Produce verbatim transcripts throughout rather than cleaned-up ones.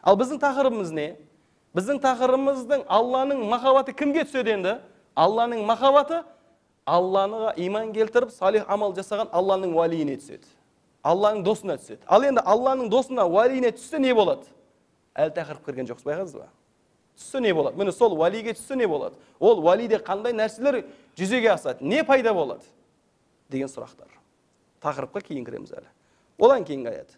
Ал біздің тақырыбымыз не? Біздің тақырыбымыздың Алланың махаббаты кімге түседі енді? Алланың махаббаты Аллаға иман келтіріп, салих амал жасаған Алланың уәлиіне түседі. Алланың досына түседі. Ал енді Алланың досына, уәлиіне түссе не болады? Әлі тақырып кірген жоқсыз, байқадыңыз ба? Түссе не болады? Міне сол уәлиге түссе не болады? Ол уәлиде қандай нәрселер жүзеге асады? Не пайда болады? Деген сұрақтар. Тақырыпқа кейін кіреміз әлі. Одан кейінгі аят.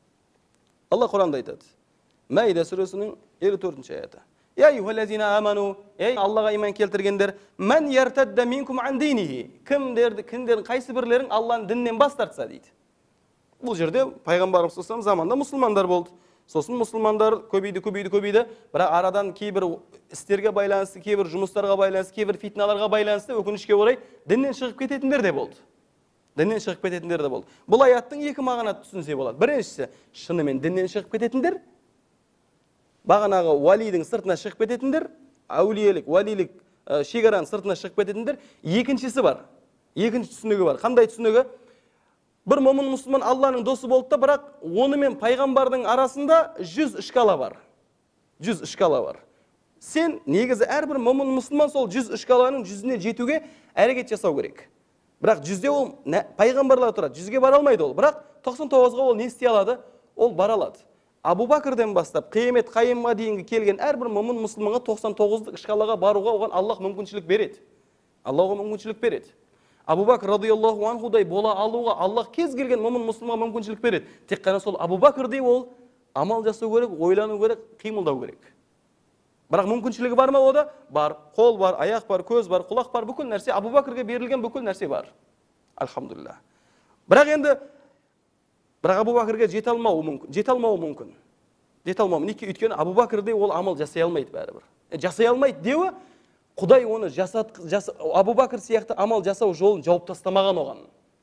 Алла Құранда айтады. Мәида сүресінің елу төртінші аяты. Я аyyuhallazina amanu, ей Аллаға иман келтіргендер, мән яртадда минкум ан динихи. Кімдерді, кімдердің қайсы бірлерің Алланың дінінен бас тартса дейді. Бұл жерде пайғамбарымыз саллаллаху заманда мұсылмандар болды. Сосын мұсылмандар көбейді, көбейді, көбейді. Бірақ арадан кейбір істерге байланысты, кейбір жұмыстарға байланысты, кейбір фитналарға байланысты өкінішке орай діннен шығып кететіндер де болды. Діннен шығып кететіндер де болды. Бұл аяттың екі мағынасы түсінсе болады. Біріншісі, шынымен діннен шығып кететіндер, бағанағы уәлидің сыртына шығып кететіндер, әулиелік, уәлилік шекараның сыртына шығып кететіндер. Екіншісі бар. Екінші түсінігі бар. Қандай түсінігі? Бір момын мұсылман Алланың досы болды да, бірақ оны мен пайғамбардың арасында жүз шкала бар. жүз шкала бар. Сен негізі әрбір момын мұсылман сол жүз шкаланың жүзіне жетуге әрекет жасау керек. Бірақ жүзде ол пайғамбарлар тұрады, жүзге бара алмайды ол. Бірақ тоқсан тоғызға ол не істей алады? Ол бара алады. Абу Бәкірден бастап қиямет қайымға дейінгі келген әрбір момын мұсылманға тоқсан тоғыздық шкалаға баруға оған Аллах мүмкіншілік береді. Аллах мүмкіншілік береді. Абу Бәкір радиаллаху анхудай бола алуға Аллах кез келген момын мұсылманға мүмкіншілік береді. Тек қана сол Абу Бәкірдей ол амал жасау керек, ойлану керек, қимылдау керек. Бірақ мүмкіншілігі бар ма ода? Бар. Қол бар, аяқ бар, көз бар, құлақ бар, бүкіл нәрсе Абу Бәкірге берілген бүкіл нәрсе бар. Альхамдулилlah. Бірақ енді бірақ Абу Бәкірге жете алмауы мүмкін. Жете алмауы мүмкін. Жете алмауы мүмкін. Өйткені Абу Бәкірдей ол амал жасай алмайды бәрібір. Жасай алмайды деуі, Құдай оны жасат, жас, Абу Бәкір сияқты амал жасау жолын жауып тастамаған оған.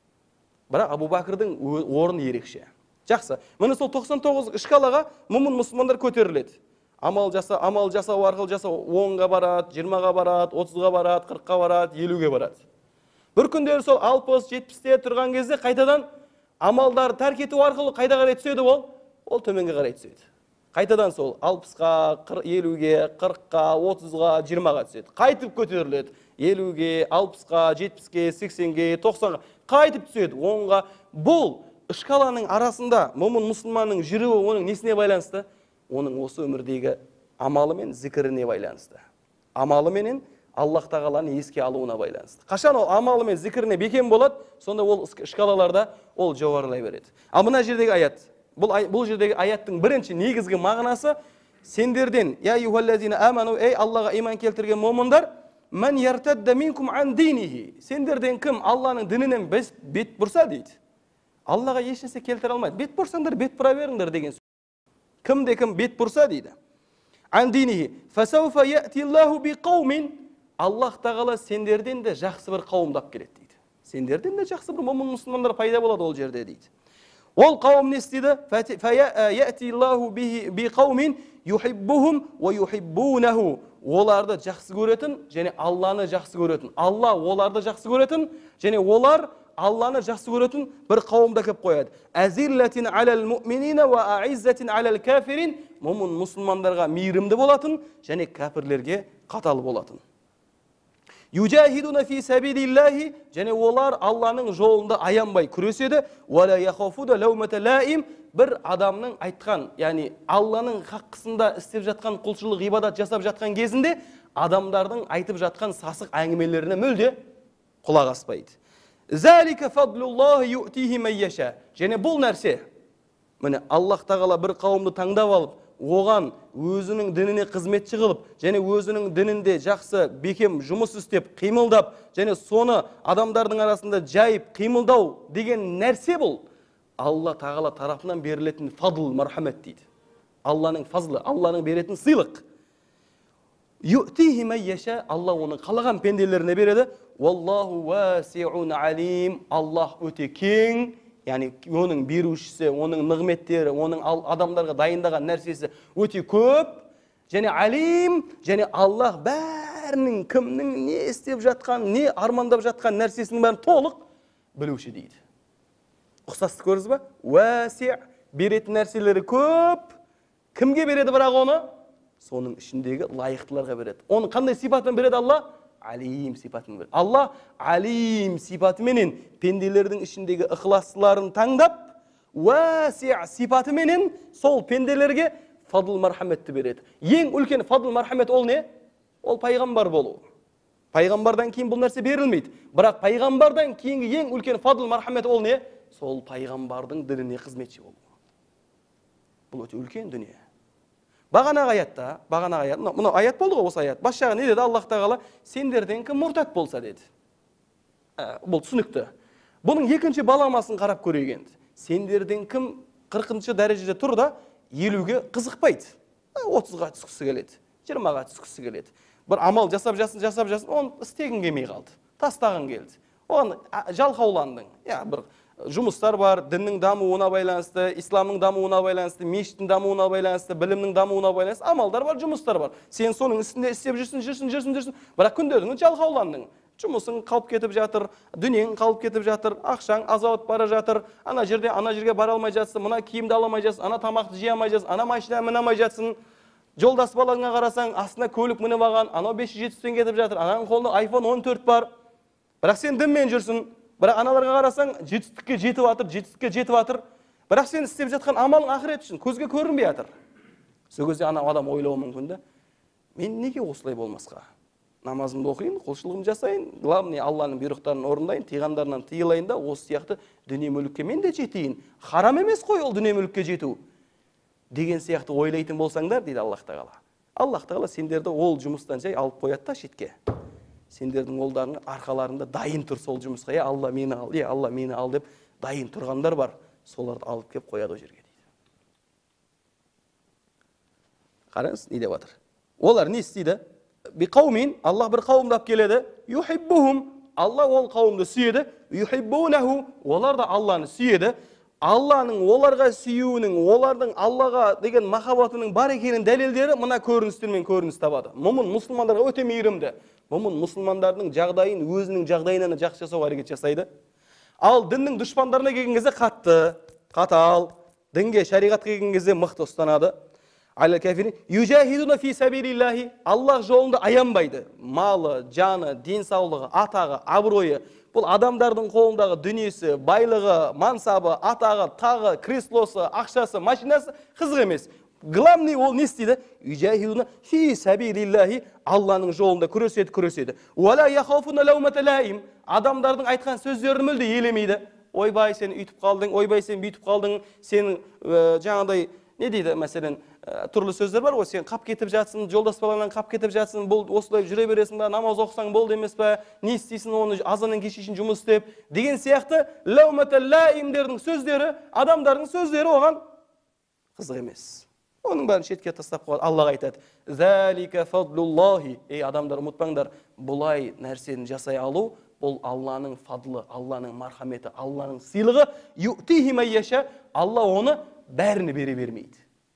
Бірақ Абу Бәкірдің орны ерекше. Жақсы. Міне сол тоқсан тоғыз шкалаға момын мұсылмандар көтеріледі. Амал жаса, амал жасау арқылы жасау онға барады, жиырмаға барады, отызға барады, қырыққа барады, елуге барады. Бір күндері сол алпыс, жетпісте тұрған кезде қайтадан амалдар тәрк ету арқылы қайда қарай түседі ол? Ол төменге қарай түседі. Қайтадан сол алпысқа, елуге, қырыққа, отызға, жиырмаға түседі. Қайтып көтеріледі. елуге, алпысқа, жетпіске, сексенге, тоқсанға қайтып түседі. онға. Бұл шкаланың арасында момын мұсылманның жүруі оның несіне байланысты? Оның осы өмірдегі амалы мен зікіріне байланысты. Амалы менен Аллах тағаланы еске алуына байланысты. Қашан ол амалы мен зікіріне бекем болады, сонда ол шкалаларда ол жоғарылай береді. Ал мына жердегі аят, бұл, бұл жердегі аяттың бірінші негізгі мағынасы сендерден, я аyyuhallazina amanu, ей Аллаға иман келтірген момындар, man yartadda minkum an dinihi. Сендерден кім Алланың дінінен бет бұрса дейді. Аллаға ешнәрсе келтіре алмайды. Бет бұрсаңдар, бет бұра беріңдер деген сөз. Кімде кім бет бұрса дейді. An dinihi fasawfa ya'ti Allahu biqaumin. Аллах тағала сендерден де жақсы бір қауымдап келеді дейді. Сендерден де жақсы бір момын мұсылмандар пайда болады ол жерде дейді. Ол қауым не істейді? Фаяти Аллаху би қаумин юхиббухум ва юхиббунаху. Оларды жақсы көретін және Алланы жақсы көретін. Алла оларды жақсы көретін және олар Алланы жақсы көретін бір қауымда кеп қояды. Азиллатин алал муъминина ва аиззатин алал кафирин. Момын мұсылмандарға мейірімді болатын және кәпірлерге қатал болатын. Южахидуна фи сабилиллахи, және олар Алланың жолында аянбай күреседі. Вала яхафуда лаумата лаим. Бір адамның айтқан, яғни Алланың хаққысында істеп жатқан құлшылық ғибадат жасап жатқан кезінде адамдардың айтып жатқан сасық әңгімелеріне мүлде құлақ аспайды. Залика фадлуллахи ю'тихи ман яша. Және бұл нәрсе, міне Аллах тағала бір қауымды таңдап алып, оған өзінің дініне қызметші қылып, және өзінің дінінде жақсы бекем жұмыс істеп, қимылдап, және соны адамдардың арасында жайып, қимылдау деген нәрсе бұл. Алла тағала тарапынан берілетін фадл, мархамет дейді. Алланың фазлы, Алланың беретін сыйлық. Ю'тихи ман яша, Алла оның қалаған пенделеріне береді. Валлаху васиун алим. Аллах өте кең, яғни оның берушісі, оның нығметтері, оның адамдарға дайындаған нәрсесі өте көп, және алим, және Аллах бәрінің кімнің не істеп жатқан, не армандап жатқан нәрсесінің бәрін толық білуші дейді. Ұқсасты көрдіңіз ба? Васи, беретін нәрселері көп, Кімге береді бірақ оны? Соның ішіндегі лайықтыларға береді. Оны қандай сипатымен береді Алла? Алим сипатымен береді. Алла алим сипатыменен пенделердің ішіндегі ықыластыларын таңдап, уаси сипатыменен сол пенделерге фадл мархаметті береді. Ең үлкен фадл мархамет ол не? Ол пайғамбар болу. Пайғамбардан кейін бұл нәрсе берілмейді. Бірақ пайғамбардан кейінгі ең үлкен фадл мархамет ол не? Сол пайғамбардың дініне қызметші болу. Бұл өте үлкен дүние. Бағанағы аятта, бағанағы аят, мына аят болды ғой, осы аят. Бас жағы не деді? Аллах тағала сендерден кім мұртат болса деді. Ә, бұл түсінікті. Бұның екінші баламасын қарап көрейік енді. Сендерден кім қырқыншы дәрежеде тұр да елуге қызықпайды. отызға түскісі келеді, жиырмаға түскісі келеді. Бір амал жасап жасын, жасап жасын, оны істегің келмей қалды. Тастағың келді. Оған жалқауландың. Я, бір жұмыстар бар, діннің дамуына байланысты, исламның дамуына байланысты, мешіттің дамуына байланысты, білімнің дамуына байланысты, амалдар бар, жұмыстар бар. Сен соның үстінде істеп жүрсің, жүрсің, жүрсің, жүрсің. Бірақ күндердің жалқауландың. Жұмысың қалып кетіп жатыр, дүниең қалып кетіп жатыр, ақшаң азауып бара жатыр, ана жерде, ана жерге бара алмай жатсың, мына киімді ала алмай жатсың, ана тамақты жей алмай жатсың, ана машина міне алмай жатсың. Жолдас балаңа қарасаң, астына көлік мініп алған, анау бес жүз жетпістен кетіп жатыр, ананың қолында айфон он төрт бар. Бірақ сен дінмен жүрсің. Бірақ аналарға қарасаң, жетістікке жетіп жатыр, жетістікке жетіп жатыр. Бірақ сен істеп жатқан амалың ақырет үшін көзге көрінбей жатыр. Сол кезде ана адам ойлауы мүмкін да, мен неге осылай болмасқа? Намазымды оқиын, құлшылығымды жасайын, главный Алланың бұйрықтарын орындайын, тыйғандарынан тыйылайын да, осы сияқты дүние мүлікке мен де жетейін. Харам емес қой ол дүние мүлікке жету. Деген сияқты ойлайтын болсаңдар, дейді Аллах тағала. Аллах тағала сендерді ол жұмыстан жай алып қояды да шетке. Сендердің олдарың арқаларында дайын тұр сол жұмысқа. Е, Алла мені ал, е, Алла мені ал деп дайын тұрғандар бар. Соларды алып кеп қояды о жерге дейді. Қараңыз, не деп жатыр? Олар не істейді? Биқаумин, Аллах бір қауымды алып келеді. Юхиббухум, Алла ол қауымды сүйеді. Юхиббунаху, олар да Алланы сүйеді. Алланың оларға сүйуінің, олардың Аллаға деген махаббатының бар екенін дәлелдері мына көріністермен көрініс табады. Момын мұсылмандарға өте мейірімді. Момын мұсылмандардың жағдайын өзінің жағдайынан жақсы жасауға әрекет жасайды. Ал діннің дұшпандарына келген кезде қатты, қатал, дінге, шариғатқа келген кезде мықты ұстанады. Южахидуна фи сабилиллахи, Аллах жолында аянбайды. Малы, жаны, денсаулығы, атағы, абыройы, бұл адамдардың қолындағы дүниесі, байлығы, мансабы, атағы, тағы, креслосы, ақшасы, машинасы қызық емес. Главный ол не істейді? Южахидуна фи сабилиллахи, Алланың жолында күреседі, күреседі. Уала яхафуна лаумата лаим, адамдардың айтқан сөздерін мүлде елемейді. Ойбай, сен үйтіп қалдың, ойбай, сен бүйтіп қалдың, сен жаңағыдай не дейді, мәселен, түрлі сөздер бар ғой, сен қап кетіп жатсың, жолдас балаңнан қап кетіп жатсың, бұл осылай жүре бересің ба, намаз оқысаң болды емес пе, не істейсің оны азаннан кешке шейін жұмыс істеп деген сияқты лаумата лаимдердің сөздері, адамдардың сөздері оған қызық емес. Оның бәрін шетке тастап қойған. Аллах айтады: "Залика фадлуллахи", ей адамдар, ұмытпаңдар, бұлай нәрсені жасай алу бұл Алланың фадлы, Алланың мархаметі, Алланың сыйлығы. Ютихи ман яша, Алла оны бәріне бере бермейді.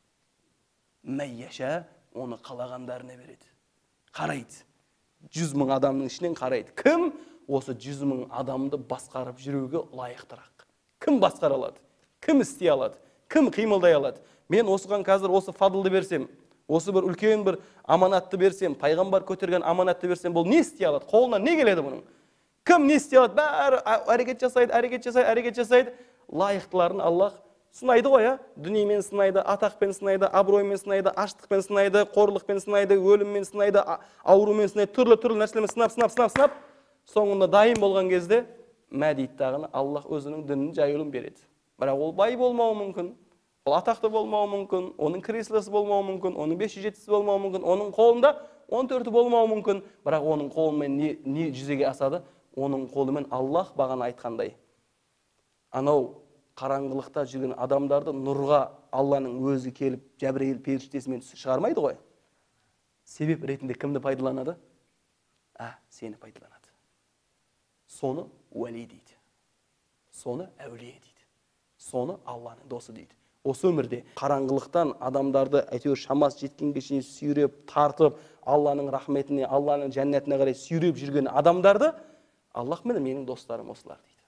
Мәйяша, оны қалағандарына береді. Қарайды. Жүз мың адамның ішінен қарайды. Кім осы жүз мың адамды басқарып жүруге лайықтырақ? Кім басқара алады? Кім істей алады? Кім қимылдай алады? Мен осыған қазір осы фадлды берсем, осы бір үлкен бір аманатты берсем, пайғамбар көтерген аманатты берсем, бұл не істей алады? Қолынан не келеді бұның? Кім не істей алады? Бәрі әрекет жасайды, әрекет жасайды, әрекет жасайды. Лайықтыларын Аллах сынайды ғой, а? Дүниемен сынайды, атақпен сынайды, абыроймен сынайды, аштықпен сынайды, қорлықпен сынайды, өліммен сынайды, аурумен сынайды, түрлі-түрлі нәрселермен сынап, сынап, сынап, сынап. Соңында дайын болған кезде мәдиттағыны Аллах өзінің дінін жайылым береді. Бірақ ол бай болмауы мүмкін, ол атақты болмауы мүмкін, оның креслосы болмауы мүмкін, оның бес жүз жетпісі болмауы мүмкін, оның қолында он төрті болмауы мүмкін. Бірақ оның қолымен не, не жүзеге асады? Оның қолымен Аллах бағана айтқандай. Анау қараңғылықта жүрген адамдарды нұрға Алланың өзі келіп, Жәбірейіл періштесімен шығармайды ғой. Себеп ретінде кімді пайдаланады? А, сені пайдаланады. Соны уәли дейді. Соны әулие дейді. Соны Алланың досы дейді. Осы өмірде қараңғылықтан адамдарды әйтеуір шамасы жеткенге шейін сүйреп, тартып, Алланың рахметіне, Алланың жәннатына қарай сүйреп жүрген адамдарды Аллах міне менің достарым осылар дейді.